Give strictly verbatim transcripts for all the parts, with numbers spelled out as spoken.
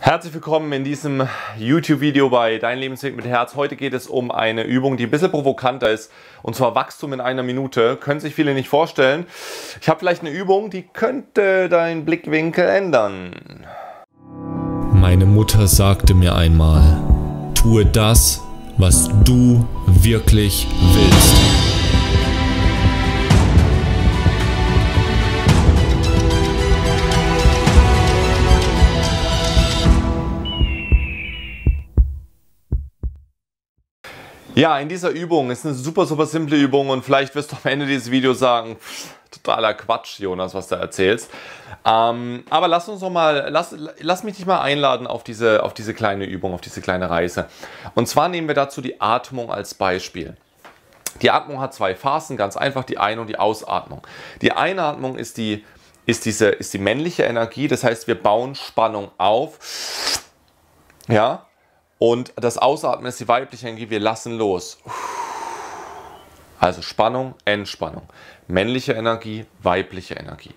Herzlich willkommen in diesem YouTube-Video bei Dein Lebensweg mit Herz. Heute geht es um eine Übung, die ein bisschen provokanter ist, und zwar Wachstum in einer Minute. Können sich viele nicht vorstellen. Ich habe vielleicht eine Übung, die könnte deinen Blickwinkel ändern. Meine Mutter sagte mir einmal, tue das, was du wirklich willst. Ja, in dieser Übung ist eine super, super simple Übung und vielleicht wirst du am Ende dieses Videos sagen, pff, totaler Quatsch, Jonas, was du erzählst. Ähm, aber lass uns noch mal, lass, lass mich dich mal einladen auf diese, auf diese kleine Übung, auf diese kleine Reise. Und zwar nehmen wir dazu die Atmung als Beispiel. Die Atmung hat zwei Phasen, ganz einfach, die Ein- und die Ausatmung. Die Einatmung ist die, ist diese, ist die männliche Energie, das heißt, wir bauen Spannung auf. Ja. Und das Ausatmen ist die weibliche Energie, wir lassen los. Also Spannung, Entspannung. Männliche Energie, weibliche Energie.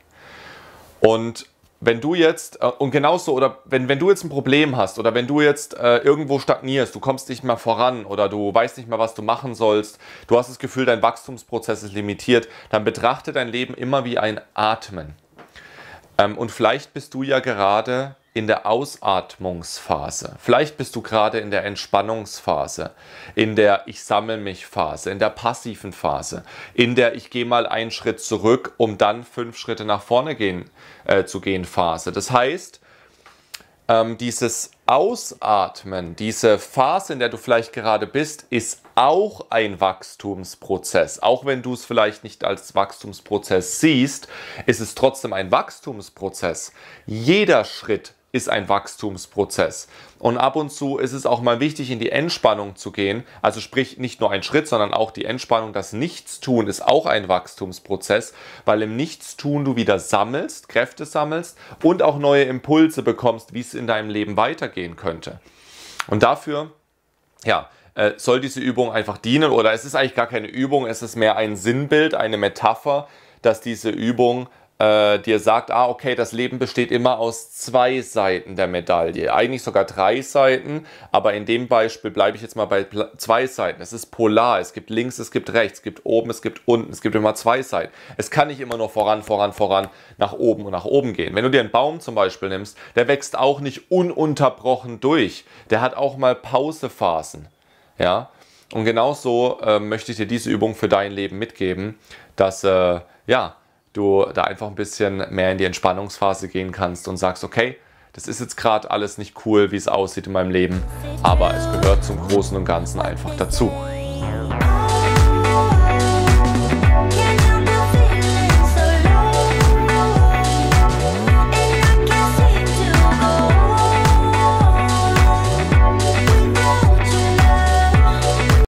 Und wenn du jetzt, und genauso, oder wenn, wenn du jetzt ein Problem hast, oder wenn du jetzt äh, irgendwo stagnierst, du kommst nicht mehr voran, oder du weißt nicht mehr, was du machen sollst, du hast das Gefühl, dein Wachstumsprozess ist limitiert, dann betrachte dein Leben immer wie ein Atmen. Ähm, und vielleicht bist du ja gerade in der Ausatmungsphase. Vielleicht bist du gerade in der Entspannungsphase, in der Ich sammle mich Phase, in der passiven Phase, in der Ich gehe mal einen Schritt zurück, um dann fünf Schritte nach vorne gehen, äh, zu gehen Phase. Das heißt, ähm, dieses Ausatmen, diese Phase, in der du vielleicht gerade bist, ist auch ein Wachstumsprozess. Auch wenn du es vielleicht nicht als Wachstumsprozess siehst, ist es trotzdem ein Wachstumsprozess. Jeder Schritt ist ein Wachstumsprozess. Und ab und zu ist es auch mal wichtig, in die Entspannung zu gehen. Also sprich, nicht nur ein Schritt, sondern auch die Entspannung. Das Nichtstun ist auch ein Wachstumsprozess, weil im Nichtstun du wieder sammelst, Kräfte sammelst und auch neue Impulse bekommst, wie es in deinem Leben weitergehen könnte. Und dafür, ja, soll diese Übung einfach dienen, oder es ist eigentlich gar keine Übung, es ist mehr ein Sinnbild, eine Metapher, dass diese Übung äh, dir sagt, ah okay, das Leben besteht immer aus zwei Seiten der Medaille, eigentlich sogar drei Seiten, aber in dem Beispiel bleibe ich jetzt mal bei zwei Seiten. Es ist polar, es gibt links, es gibt rechts, es gibt oben, es gibt unten, es gibt immer zwei Seiten. Es kann nicht immer nur voran, voran, voran, nach oben und nach oben gehen. Wenn du dir einen Baum zum Beispiel nimmst, der wächst auch nicht ununterbrochen durch, der hat auch mal Pausephasen. Ja, und genauso äh, möchte ich dir diese Übung für dein Leben mitgeben, dass äh, ja, du da einfach ein bisschen mehr in die Entspannungsphase gehen kannst und sagst, okay, das ist jetzt gerade alles nicht cool, wie es aussieht in meinem Leben, aber es gehört zum Großen und Ganzen einfach dazu.